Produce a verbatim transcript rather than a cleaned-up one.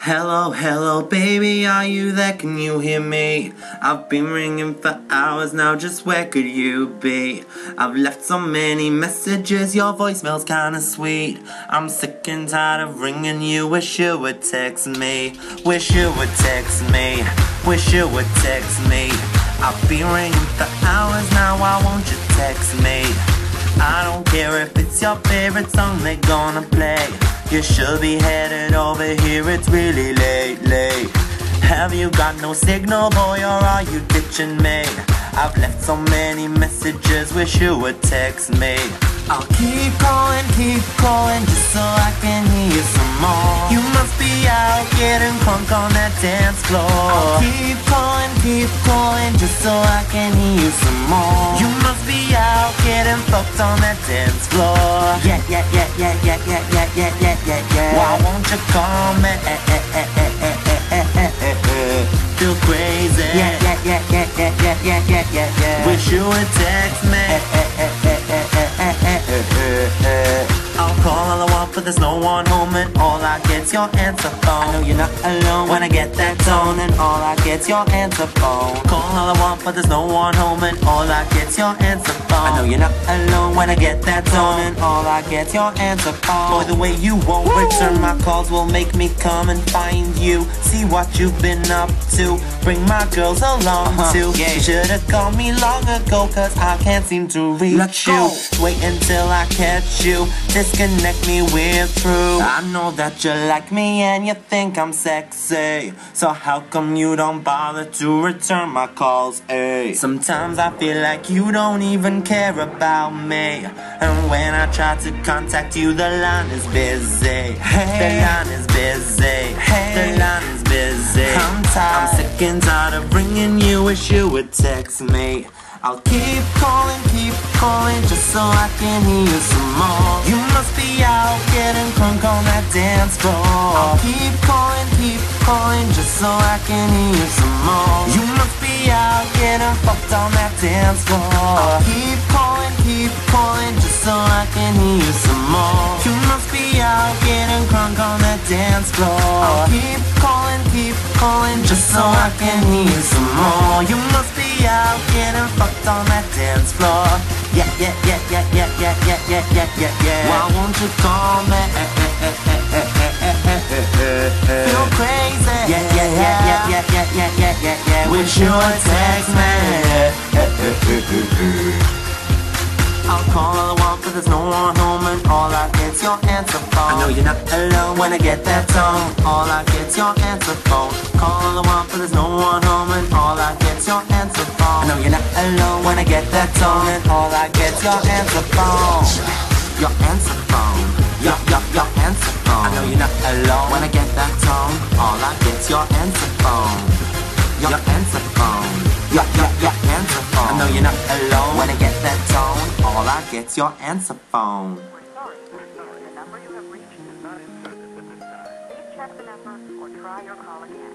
Hello, hello, baby, are you there? Can you hear me? I've been ringing for hours now, just where could you be? I've left so many messages, your voicemail's kinda sweet. I'm sick and tired of ringing you, wish you would text me. Wish you would text me, wish you would text me. I've been ringing for hours now, why won't you text me? I don't care if it's your favorite song they're gonna play. You should be headed over here, it's really late, late. Have you got no signal, boy, or are you ditching me? I've left so many messages, wish you would text me. I'll keep calling, keep calling, just so I can hear you some more. You must be out getting crunk on that dance floor. I'll keep calling, keep calling, just so I can hear you some more. You must be out getting fucked on that dance floor. Yeah, yeah, yeah, yeah, yeah, yeah, yeah, yeah, yeah, yeah, yeah. Why won't you call me? Feel crazy. Yeah, yeah, yeah, yeah, yeah, yeah, yeah, yeah, yeah, yeah. Wish you would text me. I'll call all I want, but there's no one home, and all I get's your answer phone. I know you're not alone when I get that tone, and all I get's your answer phone. Call all I want, but there's no one home, and all I get's your answer phone. I know you're not alone when I get that tone, and all I get's your answer phone. Boy, the way you won't Woo! return my calls will make me come and find you. See what you've been up to, bring my girls along uh-huh, too. Yeah. You should've called me long ago, cause I can't seem to reach Let's you go. Wait until I catch you, disconnect me, we're through. I know that you like me and you think I'm sexy, so how come you don't bother to return my calls, eh? Sometimes I feel like you don't even care about me, and when I try to contact you, the line is busy. Hey. The line is busy. Hey. The line is busy. I'm tired. I'm sick and tired of ringing you, wish you would text me. I'll keep calling, keep calling, just so I can hear you some more. You must be out getting crunk on that dance floor. I'll keep calling, keep calling, just so I can hear you some more. You must be out getting fucked on that dance floor. I'll keep calling, keep calling, just so I can hear you some more. You must be out getting crunk on that dance floor. I'll keep calling, keep calling, just so I can hear you some more. You must be out getting fucked on that dance floor. Yeah, yeah, yeah, yeah, yeah, yeah, yeah, yeah, yeah, yeah, yeah. Why won't you call me? Feel crazy. Yeah, yeah, yeah, yeah, yeah, yeah, yeah, yeah, yeah, yeah. Wish you would text me. I'll call all I want, but there's no one home, and all I get's your answer phone. I know you're not alone when I get that tone. All I get's your answer phone. Call all I want, but there's no one home, and all I get's your answer phone. I know you're not alone when I get that tone, and all I get's your answer phone. Your answer phone. Your, your, your answer phone. I know you're not alone when I get that tone. All I get's your answer phone. Your, your answer phone. Your, your, your answer phone. I know you're not alone when I get that tone. All I get's your answer phone. We're sorry, we're sorry. The number you have reached is not in service. Please check the number or try your call again.